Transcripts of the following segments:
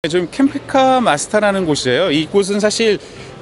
좀 캠핑카 마스터라는 곳이에요. 이곳은 사실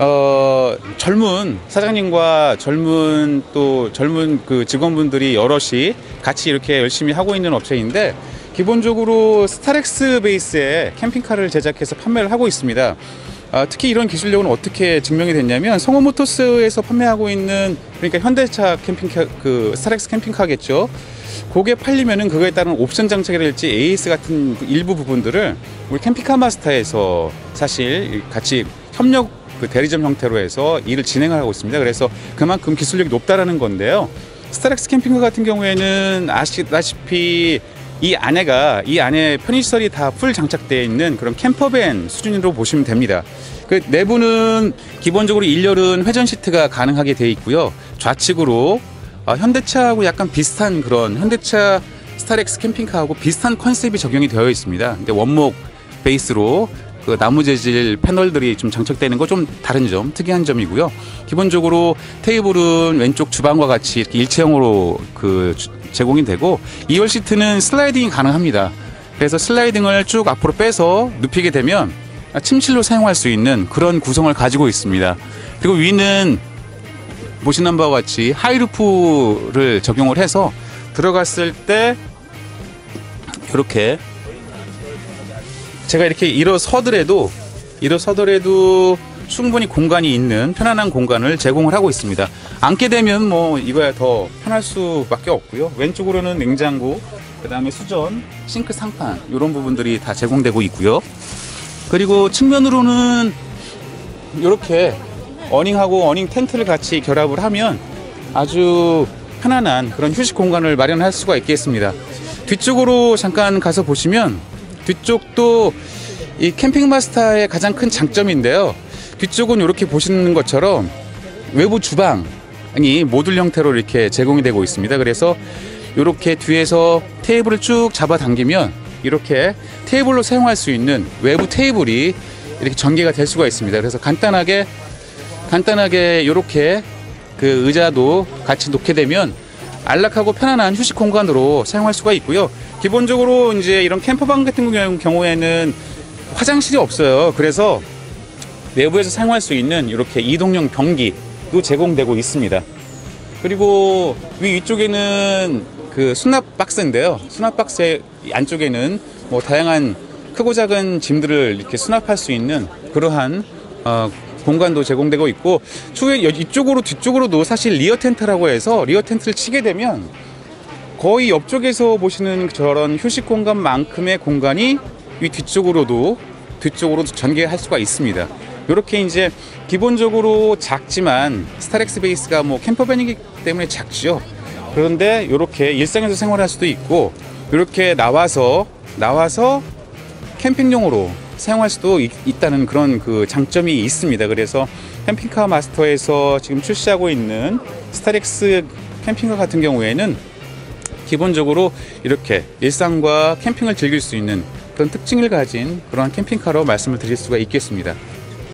젊은 사장님과 젊은 그 직원분들이 여럿이 같이 이렇게 열심히 하고 있는 업체인데, 기본적으로 스타렉스 베이스의 캠핑카를 제작해서 판매를 하고 있습니다. 특히 이런 기술력은 어떻게 증명이 됐냐면, 성호모터스에서 판매하고 있는, 그러니까 현대차 캠핑카, 그 스타렉스 캠핑카겠죠. 그게 팔리면은 그거에 따른 옵션 장착이랄지 AS 같은 일부 부분들을 우리 캠핑카 마스터에서 사실 같이 협력 대리점 형태로 해서 일을 진행하고 있습니다. 그래서 그만큼 기술력이 높다라는 건데요. 스타렉스 캠핑카 같은 경우에는 아시다시피 이 안에 편의시설이 다 풀 장착되어 있는 그런 캠퍼밴 수준으로 보시면 됩니다. 그 내부는 기본적으로 1열은 회전 시트가 가능하게 되어 있고요. 좌측으로 현대차하고 약간 비슷한, 그런 현대차 스타렉스 캠핑카하고 비슷한 컨셉이 적용이 되어 있습니다. 근데 원목 베이스로 그 나무 재질 패널들이 좀 장착되는 거 좀 다른 점, 특이한 점이고요. 기본적으로 테이블은 왼쪽 주방과 같이 이렇게 일체형으로 제공이 되고, 2열 시트는 슬라이딩이 가능합니다. 그래서 슬라이딩을 쭉 앞으로 빼서 눕히게 되면 침실로 사용할 수 있는 그런 구성을 가지고 있습니다. 그리고 위는 보시는 바와 같이 하이루프를 적용을 해서 들어갔을 때 이렇게 제가 이렇게 일어서더라도 충분히 공간이 있는 편안한 공간을 제공을 하고 있습니다. 앉게 되면 뭐 이거야 더 편할 수밖에 없고요. 왼쪽으로는 냉장고, 그 다음에 수전, 싱크 상판, 이런 부분들이 다 제공되고 있고요. 그리고 측면으로는 이렇게 어닝하고 어닝 텐트를 같이 결합을 하면 아주 편안한 그런 휴식 공간을 마련할 수가 있겠습니다. 뒤쪽으로 잠깐 가서 보시면, 뒤쪽도 이 캠핑 마스터의 가장 큰 장점인데요. 뒤쪽은 이렇게 보시는 것처럼 외부 주방이 모듈 형태로 이렇게 제공이 되고 있습니다. 그래서 이렇게 뒤에서 테이블을 쭉 잡아당기면 이렇게 테이블로 사용할 수 있는 외부 테이블이 이렇게 전개가 될 수가 있습니다. 그래서 간단하게 이렇게 그 의자도 같이 놓게 되면 안락하고 편안한 휴식 공간으로 사용할 수가 있고요. 기본적으로 이제 이런 캠퍼방 같은 경우에는 화장실이 없어요. 그래서 내부에서 사용할 수 있는 이렇게 이동형 변기도 제공되고 있습니다. 그리고 위쪽에는 그 수납 박스인데요. 수납 박스의 안쪽에는 뭐 다양한 크고 작은 짐들을 이렇게 수납할 수 있는 그러한 공간도 제공되고 있고, 추후에 뒤쪽으로도 사실 리어 텐트라고 해서 리어 텐트를 치게 되면 거의 옆쪽에서 보시는 저런 휴식 공간만큼의 공간이 이 뒤쪽으로도 전개할 수가 있습니다. 이렇게 이제 기본적으로 작지만 스타렉스 베이스가 뭐 캠퍼밴이기 때문에 작죠. 그런데 이렇게 일상에서 생활할 수도 있고, 이렇게 나와서 캠핑용으로 사용할 수도 있다는 그런 그 장점이 있습니다. 그래서 캠핑카 마스터에서 지금 출시하고 있는 스타렉스 캠핑카 같은 경우에는 기본적으로 이렇게 일상과 캠핑을 즐길 수 있는 그런 특징을 가진 그런 캠핑카로 말씀을 드릴 수가 있겠습니다.